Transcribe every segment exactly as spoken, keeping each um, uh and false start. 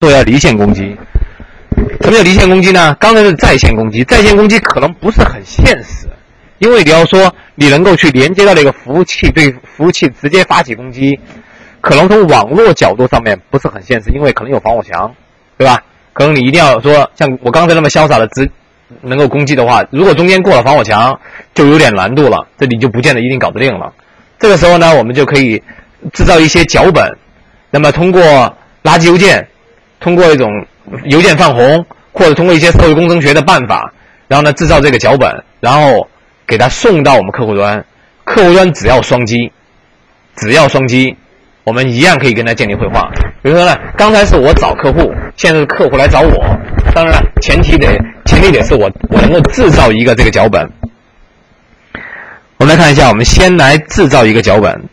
做要离线攻击。什么叫离线攻击呢？刚才是在线攻击，在线攻击可能不是很现实，因为你要说你能够去连接到这个服务器，对服务器直接发起攻击，可能从网络角度上面不是很现实，因为可能有防火墙，对吧？可能你一定要说像我刚才那么潇洒的直能够攻击的话，如果中间过了防火墙，就有点难度了，这里就不见得一定搞得定了。这个时候呢，我们就可以制造一些脚本，那么通过垃圾邮件，通过一种邮件泛红，或者通过一些社会工程学的办法，然后呢制造这个脚本，然后给它送到我们客户端。客户端只要双击，只要双击，我们一样可以跟他建立绘画。比如说呢，刚才是我找客户，现在是客户来找我，当然了，前提得前提得是我我能够制造一个这个脚本。我们来看一下，我们先来制造一个脚本，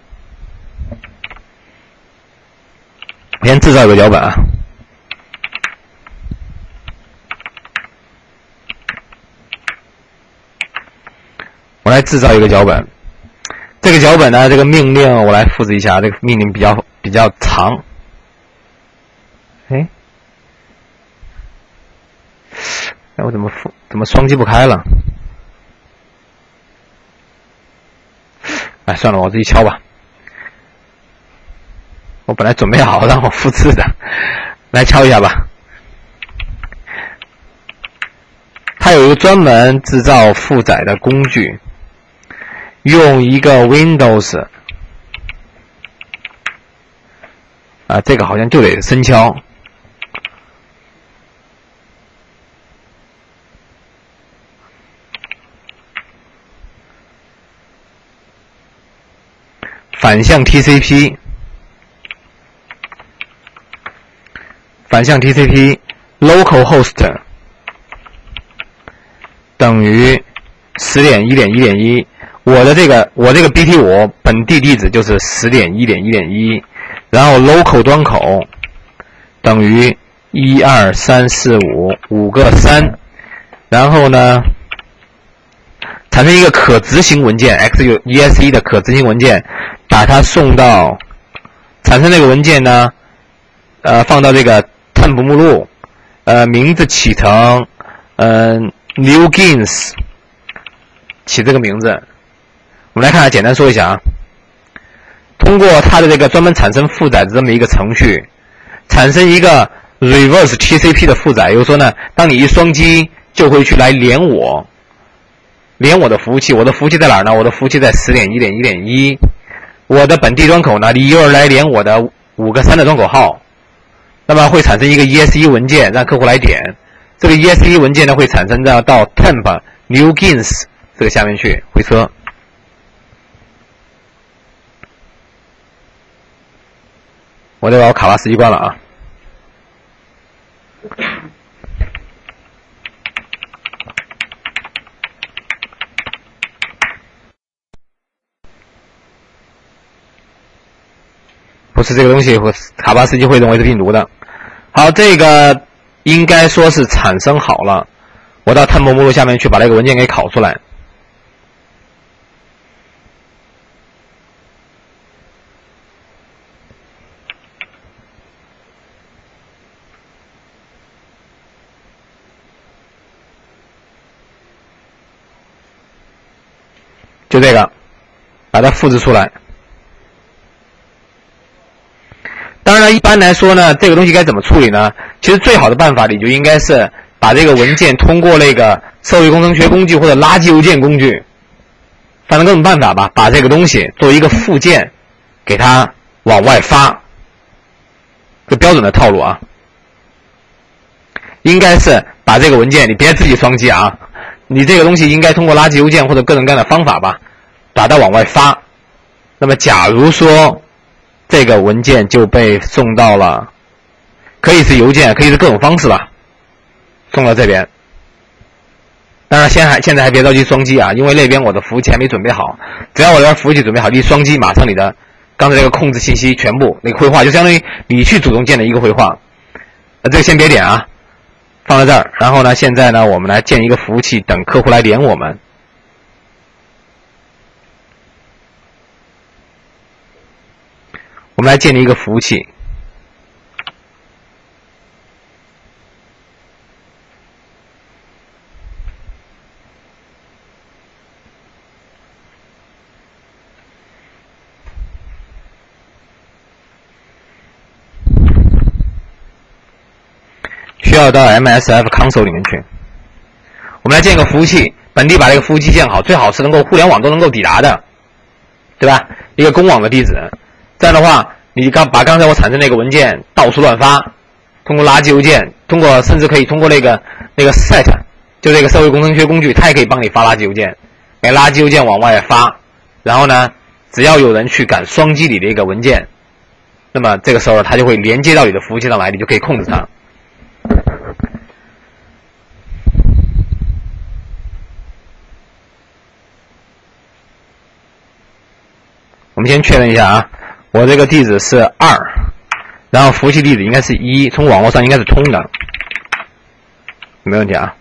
先制造一个脚本啊。我来制造一个脚本，这个脚本呢，这个命令我来复制一下，这个命令比较比较长。哎，哎，我怎么复怎么双击不开了？哎，算了，我自己敲吧。我本来准备好让我复制的，来敲一下吧。它有一个专门制造负载的工具，用一个 Windows 啊，这个好像就得深敲。反向 T C P， 反向 T C P localhost 等于 十点一点一点一， 我的这个我这个 B T 五 本地地址就是 十点一点一点一， 然后 local 端口等于一二三四五五个三，然后呢产生一个可执行文件 X E S E 的可执行文件，把它送到产生这个文件呢，呃，放到这个 temp 目录，呃，名字起成呃 NewGins， 起这个名字。我们来看看，简单说一下啊。通过它的这个专门产生负载的这么一个程序，产生一个 reverse T C P 的负载，也就是说呢，当你一双击就会去来连我。连我的服务器，我的服务器在哪儿呢？我的服务器在 十点一点一点一， 我的本地端口呢，一会儿来连我的五个三的端口号，那么会产生一个 E S E 文件，让客户来点。这个 E S E 文件呢，会产生到到 temp NewGins 这个下面去回车。我得把我卡巴斯基关了啊。不是这个东西，卡巴斯基会认为是病毒的。好，这个应该说是产生好了。我到 temp 目录下面去把这个文件给拷出来。就这个，把它复制出来。当然了，一般来说呢，这个东西该怎么处理呢？其实最好的办法，你就应该是把这个文件通过那个社会工程学工具或者垃圾邮件工具，反正各种办法吧，把这个东西作为一个附件，给它往外发。这标准的套路啊，应该是把这个文件，你别自己双击啊，你这个东西应该通过垃圾邮件或者各种各样的方法吧，把它往外发。那么假如说这个文件就被送到了，可以是邮件，可以是各种方式吧，送到这边。当然现在还现在还别着急双击啊，因为那边我的服务器还没准备好。只要我这边服务器准备好，一双击，马上你的刚才这个控制信息全部那个绘画就相当于你去主动建的一个绘画。那这个先别点啊，放在这儿。然后呢，现在呢，我们来建一个服务器，等客户来连我们。我们来建立一个服务器。 需要到 M S F console 里面去。我们来建一个服务器，本地把这个服务器建好，最好是能够互联网都能够抵达的，对吧？一个公网的地址，这样的话，你刚把刚才我产生那个文件到处乱发，通过垃圾邮件，通过甚至可以通过那个那个 set， 就这个社会工程学工具，它也可以帮你发垃圾邮件，给垃圾邮件往外发，然后呢，只要有人去敢双击你的一个文件，那么这个时候它就会连接到你的服务器上来，你就可以控制它。我们先确认一下啊，我这个地址是二，然后服务器地址应该是一，从网络上应该是通的，没问题啊。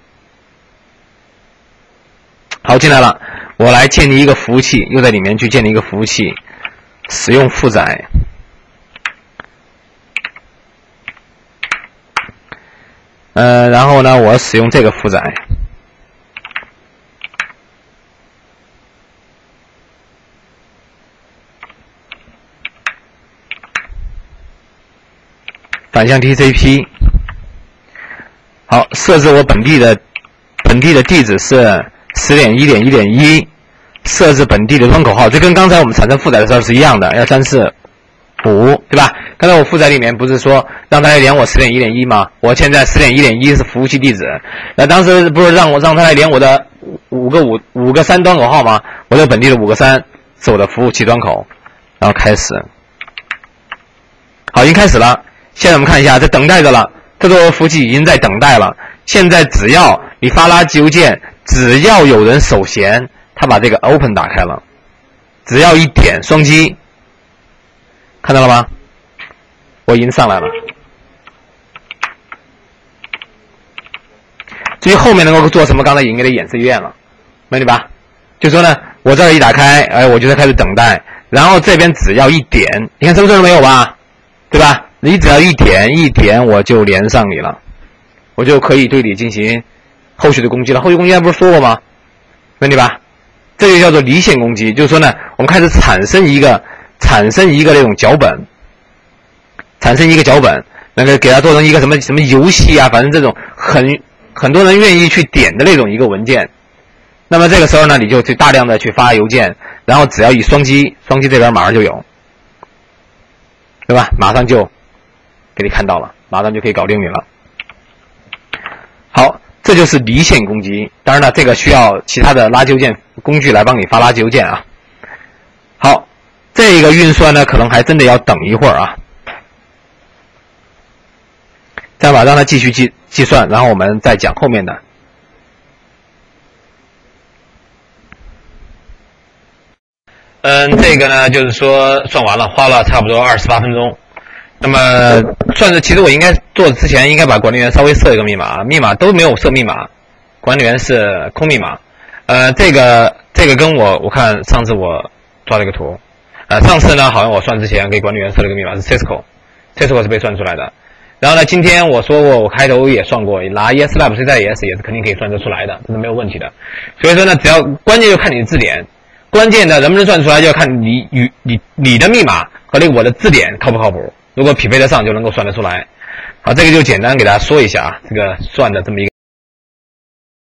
好，进来了，我来建立一个服务器，又在里面去建立一个服务器，使用负载。呃，然后呢，我使用这个负载。反向 T C P， 好，设置我本地的本地的地址是 十点一点一点一， 设置本地的端口号，这跟刚才我们产生负载的时候是一样的，一二三四五，对吧？刚才我负载里面不是说让它来连我 十点一点一 吗？我现在 十点一点一 是服务器地址，那当时不是让我让它来连我的五个五五个三端口号吗？我这本地的五个三是我的服务器端口，然后开始，好，已经开始了。现在我们看一下，在等待着了，这个服务器已经在等待了。现在只要你发垃圾邮件，只要有人手闲，他把这个 open 打开了，只要一点双击，看到了吗？我已经上来了。至于后面能够做什么，刚才已经给他演示一遍了，明白吧？就说呢，我这儿一打开，哎，我就在开始等待，然后这边只要一点，你看什么事都没有吧？对吧？你只要一点一点，我就连上你了，我就可以对你进行后续的攻击了。后续攻击不是说过吗？明白吧？这就叫做离线攻击，就是说呢，我们开始产生一个产生一个那种脚本，产生一个脚本，那个给它做成一个什么什么游戏啊，反正这种很很多人愿意去点的那种一个文件。那么这个时候呢，你就去大量的去发邮件，然后只要一双击，双击这边马上就有，对吧？马上就给你看到了，马上就可以搞定你了。好，这就是离线攻击。当然了，这个需要其他的垃圾邮件工具来帮你发垃圾邮件啊。好，这个运算呢，可能还真的要等一会儿啊。这样吧，让它继续计计算，然后我们再讲后面的。嗯，这个呢，就是说算完了，花了差不多二十八分钟。那么算是，其实我应该做之前应该把管理员稍微设一个密码，密码都没有设密码，管理员是空密码。呃，这个这个跟我我看上次我抓了一个图，呃，上次呢好像我算之前给管理员设了个密码是 Cisco，Cisco 是被算出来的。然后呢，今天我说过，我开头也算过，拿 ESLab C 在 E S 也是肯定可以算得出来的，这是没有问题的。所以说呢，只要关键就看你的字典，关键的能不能算出来，就要看你与你你的密码和那个我的字典靠不靠谱。如果匹配得上，就能够算得出来。好，这个就简单给大家说一下啊，这个算的这么一个。